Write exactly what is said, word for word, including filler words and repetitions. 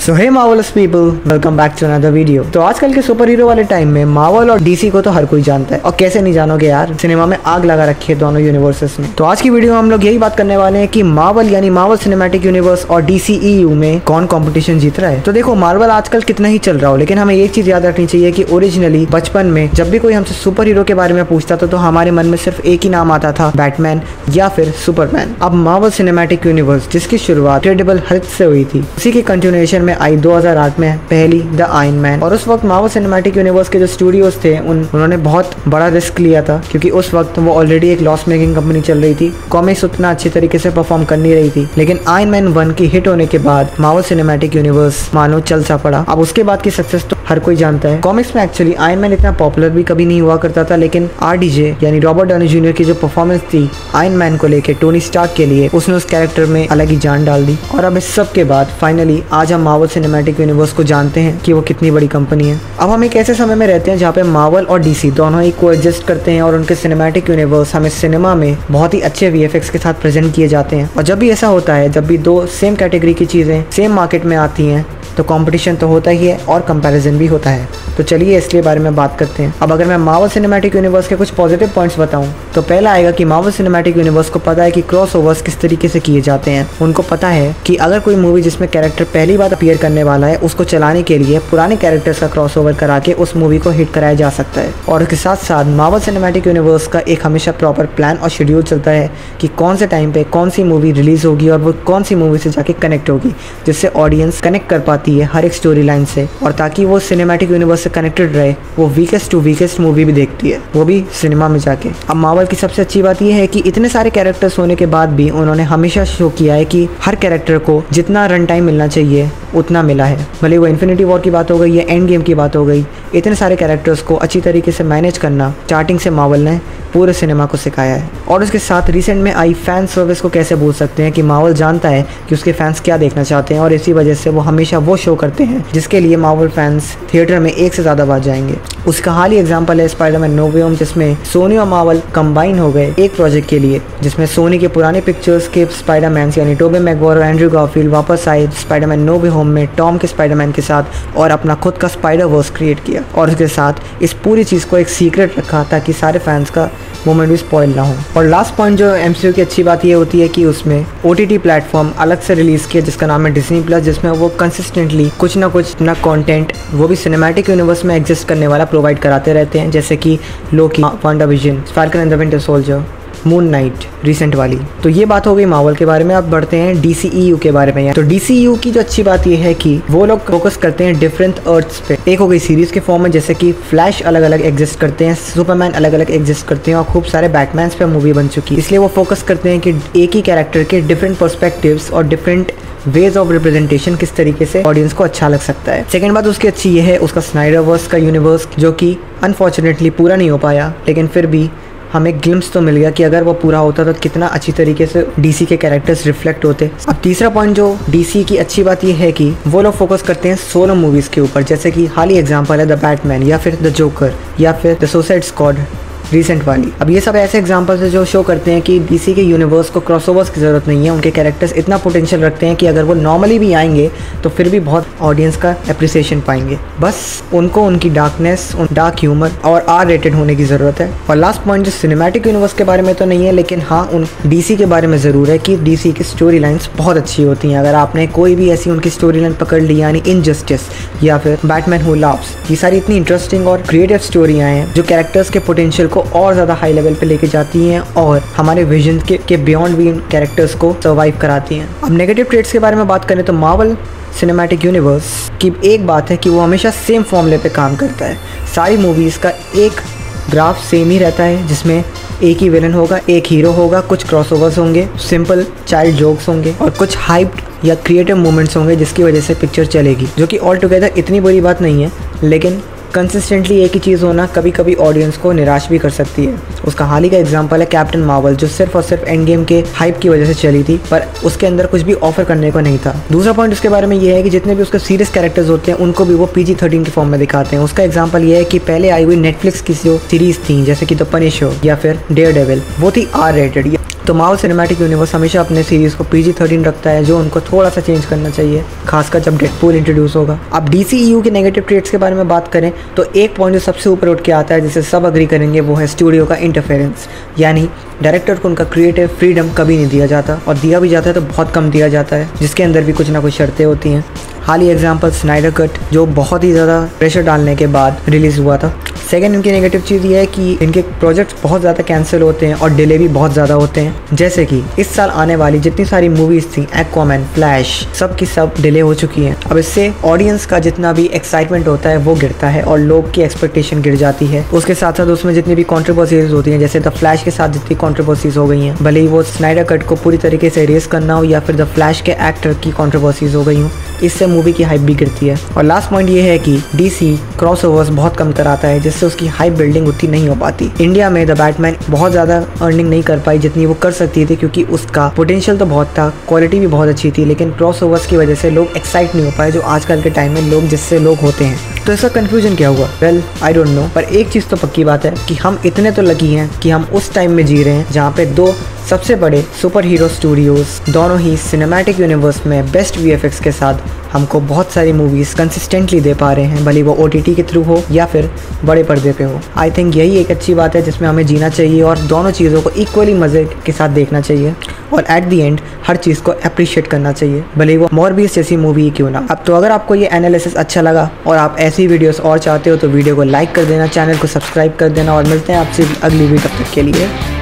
So hey marvellous people, welcome back to another video. तो आजकल के सुपर हीरो वाले टाइम में मार्वल और डीसी को तो हर कोई जानता है, और कैसे नहीं जानोगे यार, सिनेमा में आग लगा रखी है दोनों यूनिवर्सेस ने। तो आज की वीडियो में हम लोग यही बात करने वाले हैं कि मार्वल यानी मार्वल सिनेमैटिक यूनिवर्स और डीसीईयू में कौन कंपटीशन जीत रहा है। तो देखो, मार्वल आजकल कितना ही चल रहा हो, लेकिन हमें एक चीज याद रखनी चाहिए कि ओरिजिनली बचपन में जब भी कोई हमसे सुपर हीरो के बारे में पूछता था तो हमारे मन में सिर्फ एक ही नाम आता था, बैटमैन या फिर सुपरमैन। अब मार्वल सिनेमैटिक यूनिवर्स जिसकी शुरुआत इनक्रेडिबल हल्क से हुई थी, उसी के कंटिन्यूएशन में आई दो हज़ार आठ में पहली द आयरन मैन। और उस वक्त मार्वल सिनेमैटिक यूनिवर्स के जो स्टूडियोज थे उन उन्होंने बहुत बड़ा रिस्क लिया था, क्योंकि उस वक्त वो ऑलरेडी एक लॉस मेकिंग कंपनी चल रही थी, कॉमिक्स उतना अच्छी तरीके से परफॉर्म कर नहीं रही थी। लेकिन आयरन मैन वन की हिट होने के बाद मार्वल सिनेमैटिक यूनिवर्स मानो चल सा पड़ा। अब उसके बाद की सक्सेस तो हर कोई जानता है। कॉमिक्स में एक्चुअली आयरन मैन इतना पॉपुलर भी कभी नहीं हुआ करता था, लेकिन आरडीजे यानी रॉबर्ट डाउनी जूनियर की जो परफॉर्मेंस थी आयरन मैन को लेकर टोनी स्टार्क के लिए, उसने उस कैरेक्टर में अलग ही जान डाल दी। और अब इस सब के बाद फाइनली आज हम मार्वल सिनेमैटिक यूनिवर्स को जानते हैं कि वो कितनी बड़ी कंपनी है। अब हम एक ऐसे समय में रहते हैं जहाँ पे मार्वल और डीसी दोनों ही कोएग्जिस्ट करते हैं, और उनके सिनेमैटिक यूनिवर्स हमें सिनेमा में बहुत ही अच्छे वीएफएक्स के साथ प्रेजेंट किए जाते हैं। और जब भी ऐसा होता है, जब भी दो सेम कैटेगरी की चीज़ें सेम मार्केट में आती हैं, तो कंपटीशन तो होता ही है और कंपैरिजन भी होता है। तो चलिए इसलिए बारे में बात करते हैं। अब अगर मैं मार्वल सिनेमैटिक यूनिवर्स के कुछ पॉजिटिव पॉइंट्स बताऊं, तो पहला आएगा कि मार्वल सिनेमैटिक यूनिवर्स को पता है कि क्रॉसओवर्स किस तरीके से किए जाते हैं। उनको पता है कि अगर कोई मूवी जिसमें कैरेक्टर पहली बार अपीयर करने वाला है, उसको चलाने के लिए पुराने कैरेक्टर्स का क्रॉसओवर करा के उस मूवी को हिट कराया जा सकता है। और उसके साथ साथ मार्वल सिनेमैटिक यूनिवर्स का एक हमेशा प्रॉपर प्लान और शेड्यूल चलता है कि कौन से टाइम पे कौन सी मूवी रिलीज होगी और वो कौन सी मूवी से जाके कनेक्ट होगी, जिससे ऑडियंस कनेक्ट कर पाती है हर एक स्टोरी लाइन से। और ताकि वो सिनेमैटिक यूनिवर्स से कनेक्टेड रहे, वो वीकेस्ट टू वीकेस्ट मूवी भी देखती है, वो भी सिनेमा में जाके। अब मार्वल की सबसे अच्छी बात यह है कि इतने सारे कैरेक्टर्स होने के बाद भी उन्होंने हमेशा शो किया है कि हर कैरेक्टर को जितना रन टाइम मिलना चाहिए उतना मिला है। भले वो इन्फिनिटी वॉर की बात हो गई या एंड गेम की बात हो गई, इतने सारे कैरेक्टर्स को अच्छी तरीके से मैनेज करना स्टार्टिंग से मार्वल ने पूरे सिनेमा को सिखाया है। और उसके साथ रिसेंट में आई फैन सर्विस को कैसे भूल सकते हैं कि मार्वल जानता है कि उसके फैंस क्या देखना चाहते हैं, और इसी वजह से वो हमेशा वो शो करते हैं जिसके लिए मार्वल फैंस थिएटर में एक से ज़्यादा बार जाएंगे। उसका हाल ही एग्जाम्पल है स्पाइडरमैन नो वे होम, जिसमें सोनी और मार्वल कंबाइन हो गए एक प्रोजेक्ट के लिए, जिसमें सोनी के पुराने पिक्चर्स के स्पाइडरमैन यानी टोबी मैगवायर और एंड्रू गारफील्ड वापस आए स्पाइडरमैन नो वे होम में टॉम के स्पाइडरमैन के साथ, और अपना खुद का स्पाइडर वर्स क्रिएट किया। और उसके साथ इस पूरी चीज़ को एक सीक्रेट रखा ताकि सारे फैंस का मोमेंट भी स्पॉइल ना हो। और लास्ट पॉइंट जो एमसीयू की अच्छी बात ये होती है कि उसमें ओटीटी प्लेटफॉर्म अलग से रिलीज किया जिसका नाम है डिज्नी प्लस, जिसमें वो कंसिस्टेंटली कुछ ना कुछ अपना कंटेंट वो भी सिनेमैटिक यूनिवर्स में एग्जिस्ट करने वाला प्रोवाइड कराते रहते हैं, जैसे कि Loki, WandaVision, Falcon and the winter soldier, moon knight recent वाली। तो ये बात हो गई मार्वल के बारे में। अब बढ़ते हैं डीसीईयू के बारे में। तो डीसीईयू की जो अच्छी बात ये है कि वो लोग फोकस करते हैं डिफरेंट अर्थ्स पे। एक हो गई सीरीज के फॉर्म में, जैसे कि फ्लैश अलग अलग एग्जिस्ट करते हैं, सुपरमैन अलग अलग एग्जिस्ट करते हैं, और खूब सारे बैटमैन्स पे मूवी बन चुकी है। इसलिए वो फोकस करते हैं कि एक ही कैरेक्टर के डिफरेंट पर्सपेक्टिव्स और डिफरेंट वेज ऑफ रिप्रेजेंटेशन किस तरीके से ऑडियंस को अच्छा लग सकता है। सेकंड बात उसकी अच्छी ये है उसका स्नाइडरवर्स का यूनिवर्स, जो कि अनफॉर्चुनेटली पूरा नहीं हो पाया, लेकिन फिर भी हमें ग्लिम्स तो मिल गया कि अगर वो पूरा होता तो कितना अच्छी तरीके से डीसी के कैरेक्टर्स रिफ्लेक्ट होते। अब तीसरा पॉइंट जो डीसी की अच्छी बात ये है कि वो लोग फोकस करते हैं सोलो मूवीज़ के ऊपर, जैसे कि हाल ही एग्जांपल है द बैटमैन या फिर द जोकर या फिर द सुसाइड स्क्वाड रिसेंट वाली। अब ये सब ऐसे एग्जांपल्स है जो शो करते हैं कि डीसी के यूनिवर्स को क्रॉसओवर्स की ज़रूरत नहीं है। उनके कैरेक्टर्स इतना पोटेंशियल रखते हैं कि अगर वो नॉर्मली भी आएंगे तो फिर भी बहुत ऑडियंस का एप्रिसिएशन पाएंगे। बस उनको उनकी डार्कनेस, उन डार्क ह्यूमर और आर रेटेड होने की ज़रूरत है। और लास्ट पॉइंट जो सिनेमैटिक यूनिवर्स के बारे में तो नहीं है, लेकिन हाँ उन डीसी के बारे में ज़रूर है कि डीसी की स्टोरी लाइन्स बहुत अच्छी होती हैं। अगर आपने कोई भी ऐसी उनकी स्टोरी लाइन पकड़ ली, यानी इनजस्टिस या फिर बैटमैन हू लव्स, ये सारी इतनी इंटरेस्टिंग और क्रिएटिव स्टोरियाँ हैं जो कैरेक्टर्स के पोटेंशियल को और ज़्यादा हाई लेवल पे लेके जाती हैं और हमारे विजन के, के बियॉन्ड भी इन कैरेक्टर्स को सर्वाइव कराती हैं। अब नेगेटिव ट्रेट्स के बारे में बात करें तो मार्वल सिनेमैटिक यूनिवर्स की एक बात है कि वो हमेशा सेम फॉर्मूले पे काम करता है। सारी मूवीज़ का एक ग्राफ सेम ही रहता है, जिसमें एक ही विलन होगा, एक हीरो होगा, कुछ क्रॉसओवर्स होंगे, सिंपल चाइल्ड जोक्स होंगे और कुछ हाइप्ड या क्रिएटिव मोमेंट्स होंगे जिसकी वजह से पिक्चर चलेगी, जो कि ऑल टुगेदर इतनी बुरी बात नहीं है, लेकिन कंसिस्टेंटली एक ही चीज़ होना कभी कभी ऑडियंस को निराश भी कर सकती है। उसका हाल ही का एग्जांपल है कैप्टन मार्वल, जो सिर्फ और सिर्फ एंड गेम के हाइप की वजह से चली थी, पर उसके अंदर कुछ भी ऑफर करने को नहीं था। दूसरा पॉइंट उसके बारे में ये है कि जितने भी उसके सीरियस कैरेक्टर्स होते हैं उनको भी वो पीजी थर्टीन के फॉर्म में दिखाते हैं। उसका एग्जाम्पल ये है कि पहले आई हुई नेटफ्लिक्स की जो सीरीज थी, जैसे कि द पनिशर या फिर डेयरडेविल, वो थी आर रेटेड। तो मार्वल सिनेमैटिक यूनिवर्स हमेशा अपने सीरीज को पीजी थर्टीन रखता है, जो उनको थोड़ा सा चेंज करना चाहिए, खासकर जब डेडपूल इंट्रोड्यूस होगा। अब डीसीईयू के नेगेटिव ट्रेड्स के बारे में बात करें तो एक पॉइंट जो सबसे ऊपर उठ के आता है, जिसे सब अग्री करेंगे, वो है स्टूडियो का इंटरफेरेंस। यानी डायरेक्टर को उनका क्रिएटिव फ्रीडम कभी नहीं दिया जाता, और दिया भी जाता है तो बहुत कम दिया जाता है, जिसके अंदर भी कुछ ना कुछ शर्तें होती हैं। हाल ही एग्जाम्पल स्नाइडर कट, जो बहुत ही ज़्यादा प्रेशर डालने के बाद रिलीज़ हुआ था। सेकेंड, इनकी नेगेटिव चीज़ ये है कि इनके प्रोजेक्ट्स बहुत ज़्यादा कैंसिल होते हैं और डिले भी बहुत ज़्यादा होते हैं। जैसे कि इस साल आने वाली जितनी सारी मूवीज़ थी, एक्वामैन, फ्लैश, सब की सब डिले हो चुकी हैं। अब इससे ऑडियंस का जितना भी एक्साइटमेंट होता है वो गिरता है और लोग की एक्सपेक्टेशन गिर जाती है। उसके साथ साथ उसमें जितनी भी कॉन्ट्रोवर्सीज होती हैं, जैसे द फ्लैश के साथ जितनी कॉन्ट्रोवर्सीज हो गई हैं, भले ही वो स्नाइडर कट को पूरी तरीके से रेस करना हो या फिर द फ्लैश के एक्टर की कॉन्ट्रोवर्सीज हो गई हो, इससे मूवी की हाइप भी गिरती है। और लास्ट पॉइंट ये है कि डीसी क्रॉसओवर्स बहुत कम कराता है, जिससे उसकी हाइप बिल्डिंग उतनी नहीं हो पाती। इंडिया में द बैटमैन बहुत ज़्यादा अर्निंग नहीं कर पाई जितनी वो कर सकती थी, क्योंकि उसका पोटेंशियल तो बहुत था, क्वालिटी भी बहुत अच्छी थी, लेकिन क्रॉसओवर्स की वजह से लोग एक्साइट नहीं हो पाए, जो आजकल के टाइम में लोग जिससे लोग होते हैं। तो इसका कंफ्यूजन क्या हुआ? वेल, आई डोंट नो, पर एक चीज़ तो पक्की बात है कि हम इतने तो लकी हैं कि हम उस टाइम में जी रहे हैं जहाँ पे दो सबसे बड़े सुपर हीरो स्टूडियोज़ दोनों ही सिनेमैटिक यूनिवर्स में बेस्ट वीएफएक्स के साथ हमको बहुत सारी मूवीज़ कंसिस्टेंटली दे पा रहे हैं, भले वो ओटीटी के थ्रू हो या फिर बड़े पर्दे पे हो। आई थिंक यही एक अच्छी बात है जिसमें हमें जीना चाहिए और दोनों चीज़ों को इक्वली मज़े के साथ देखना चाहिए, और एट दी एंड हर चीज़ को अप्रिशिएट करना चाहिए, भले वो मॉर्बियस जैसी मूवी ही क्यों ना। अब तो अगर आपको ये एनालिसिस अच्छा लगा और आप ऐसी वीडियोस और चाहते हो तो वीडियो को लाइक कर देना, चैनल को सब्सक्राइब कर देना, और मिलते हैं आपसे अगली वीडियो। तब तक के लिए